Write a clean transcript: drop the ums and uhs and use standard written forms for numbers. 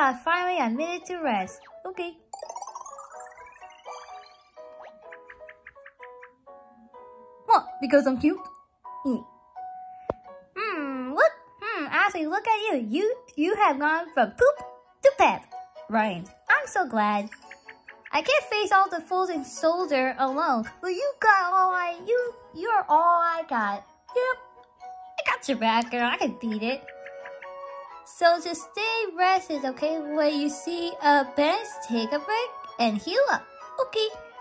finally a minute to rest. Okay. What? Because I'm cute? Ashley, look at you. You have gone from poop to pep. Ryan, I'm so glad. I can't face all the fools and soldier alone. Well, you're all I got. Yep. I got your back, girl. I can beat it. So just stay rested, okay? When you see a bench, take a break and heal up. Okay.